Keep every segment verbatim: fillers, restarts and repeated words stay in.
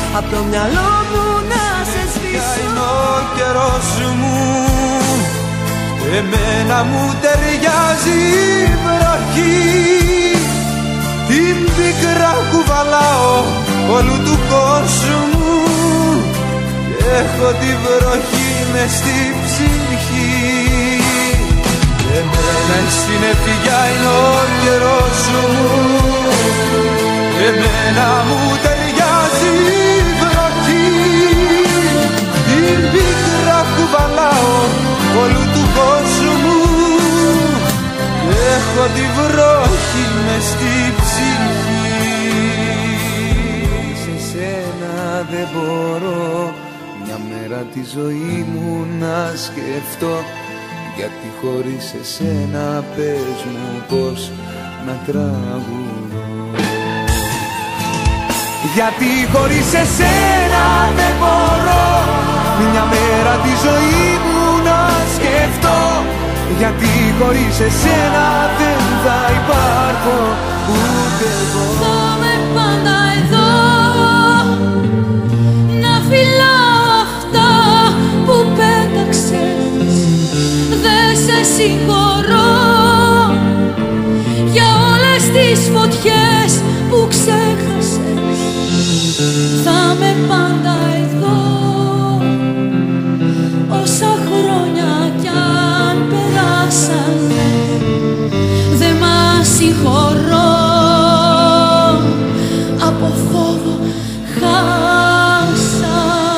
απ' το μυαλό μου να σε σβήσω. Είναι ο καιρός μου, εμένα μου ταιριάζει η βροχή. Την πίκρα κουβαλάω όλου του κόσμου και έχω τη βροχή μες στη ψυχή. Εμένα η συννεφιά είναι ο καιρός μου, εμένα μου ταιριάζει η βροχή. Την πίκρα κουβαλάω όλου του κόσμου και έχω τη βροχή μες στη ψυχή. Σε σένα δεν μπορώ μια μέρα τη ζωή μου να σκεφτώ, γιατί χωρίς εσένα πες μου πως να τραγουδώ. Γιατί χωρίς εσένα δεν μπορώ μια μέρα τη ζωή μου να σκεφτώ, γιατί χωρίς εσένα δεν θα υπάρχω ούτε εγώ. Θα είμαι πάντα εδώ να φυλάω αυτά που πέταξες. Δεν σε συγχωρώ για όλες τις φωτιές που ξέχασες. Θα είμαι πάντα εδώ όσα χρόνια κι αν περάσανε. Δεν μας συγχωρώ από φόβο χάσα.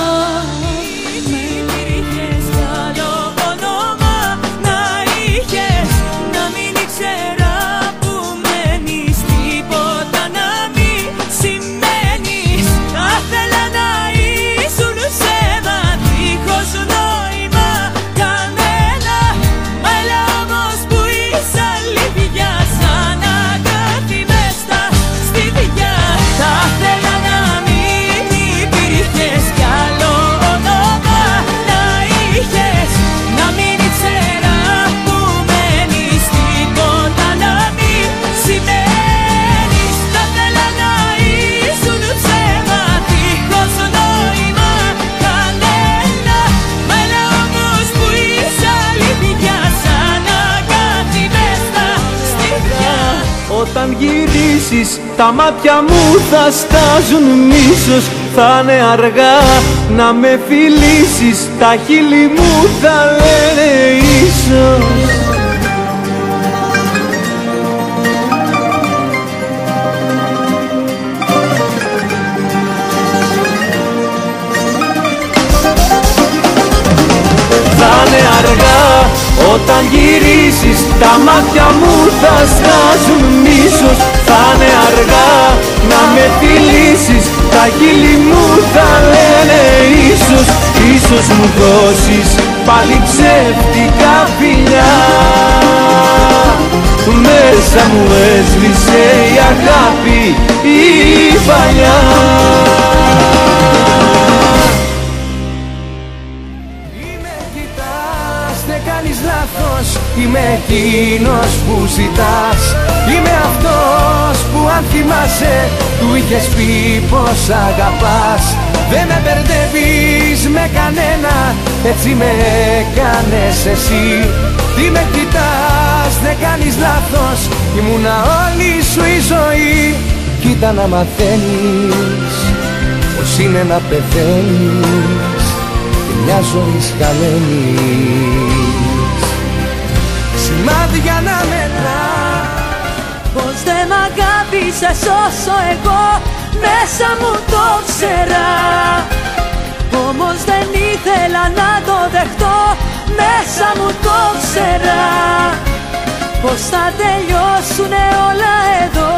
Υπήρχες κι άλλο όνομα να είχες, να μην ήξερα που μένεις, τίποτα να μην σημαίνεις. Θα ήθελα να ήσουν ψέμα, δίχως νόημα κανένα, αλλά όμως που είσαι αλήθεια σαν αγάπη μες στα στήθια. Θα ήθελα να μην υπήρχες κι άλλο όνομα να είχες, να μην ήξερα που μένεις, τίποτα να μην σημαίνεις. Θα ήθελα να ήσουν ψέμα, δίχως νόημα κανένα, αλλά όμως που είσαι αλήθεια σαν αγάπη μες στα στήθια. Όταν γυρίσεις τα μάτια μου θα στάζουν μίσος, θα είναι αργά να με φιλήσεις, τα χείλη μου θα λένε ίσως. Θα είναι αργά όταν γυρίσεις, τα μάτια μου θα στάζουν μίσος. Θα είναι αργά να με φιλήσεις, τα χείλη μου θα λένε ίσως. Ίσως μου δώσεις πάλι ψεύτικα φιλιά, μέσα μου έσβησε η αγάπη η παλιά. Είμαι εκείνος που ζητάς, είμαι αυτός που αν θυμάσαι του είχες πει πως αγαπάς. Δεν με μπερδεύεις με κανένα, έτσι με έκανες εσύ. Τι με κοιτάς, δεν κάνεις λάθος, ήμουνα όλη σου η ζωή. Κοίτα να μαθαίνεις πως είναι να πεθαίνεις και μια ζωή χαμένεις. Σημάδια να μετρά Πως δεν μ' αγάπησες όσο εγώ μέσα μου το ξέρα. Όμως δεν ήθελα να το δεχτώ, μέσα μου το ξέρα. Πως θα τελειώσουνε όλα εδώ,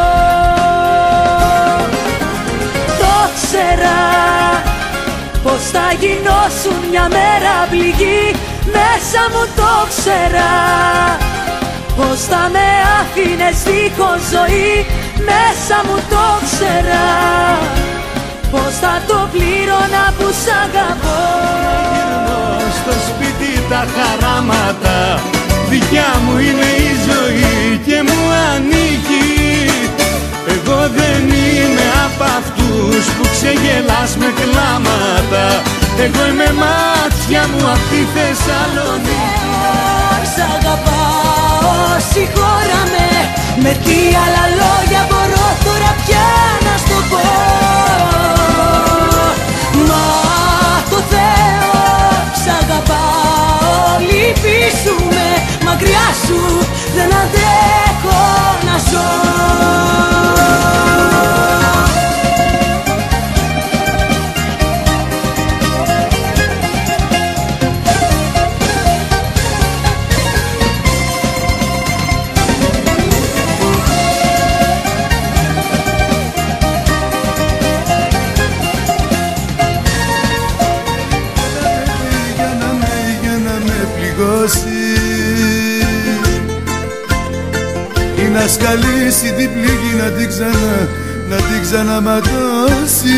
το ξέρα. Πως θα γινώσουν μια μέρα πληγή, μέσα μου το ξέρα. Πως θα με άφηνες δίχως ζωή, μέσα μου το ξέρα. Πως θα το πλήρωνα που σ' αγαπώ. Στο σπίτι τα χαράματα, δικιά μου είναι η ζωή και μου ανήκει. Εγώ δεν είμαι απ' αυτούς που ξεγελάς με κλάματα. Εγώ είμαι μάτια μου απ' τη Θεσσαλονίκη. Σ' αγαπάω, συγχώραμε. Με τι άλλα λόγια μπορώ τώρα πια να σου πω? Μα το Θεό, σ' αγαπάω, λυπήσουμε. Μακριά σου δεν αντέχω να ζω. Ή να σκαλίσει την πληγή να την ξανά, να την ξαναματώσει.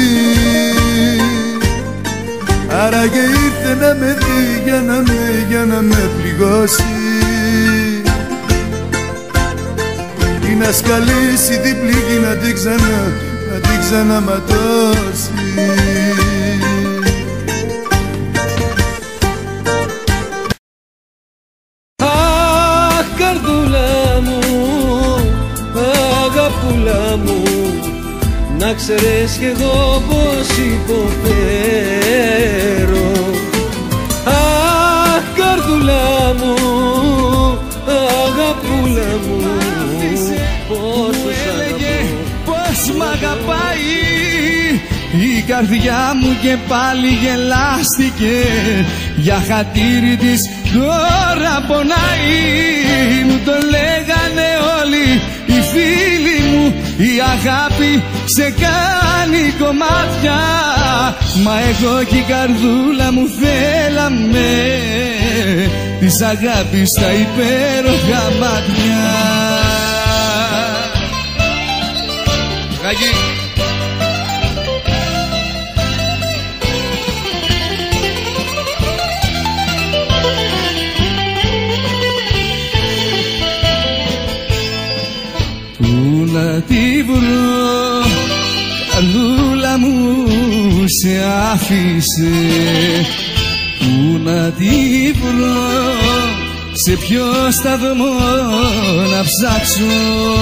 Άραγε ήρθε να με δει για να με, για να με πληγώσει. Ή να σκαλίσει την πληγή να την ξανά, να την ξαναματώσει. Καρδούλα μου, αγαπούλα μου, να ξέρεις κι εγώ πως υποφέρω. Αχ, καρδούλα μου, αγαπούλα μου, πόσο σ' αγαπώ. Πως μ' αγαπάει η καρδιά μου και πάλι γελάστηκε. Για χατήρι της τώρα πονάει. Μου το λέγανε όλοι οι φίλοι μου, η αγάπη σε κάνει κομμάτια. Μα εγώ και η καρδούλα μου θέλαμε της αγάπης τα υπέροχα μάτια. Γαγί. Πού να τη βρω, καρδούλα μου σε άφησε. Πού να τη βρω, σε ποιο σταθμό να ψάξω.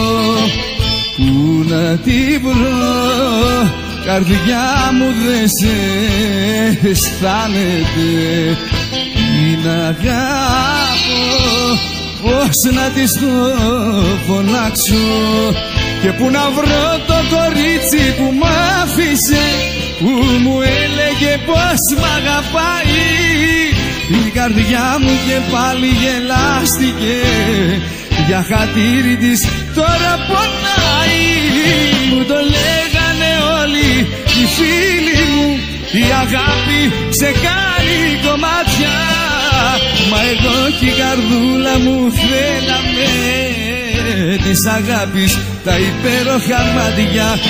Πού να τη βρω, καρδιά μου δεν σε αισθάνεται. Την αγάπω, πώς να της το φωνάξω. Και πού να βρω το κορίτσι που μ' άφησε, που μου έλεγε πως μ' αγαπάει. Η καρδιά μου και πάλι γελάστηκε. Για χατήρι της τώρα πονάει. Μου το λέγανε όλοι οι φίλοι μου, η αγάπη σε κάνει κομμάτια. Μα εγώ και η καρδούλα μου θέλαμε της αγάπης τα υπέροχα μάτια.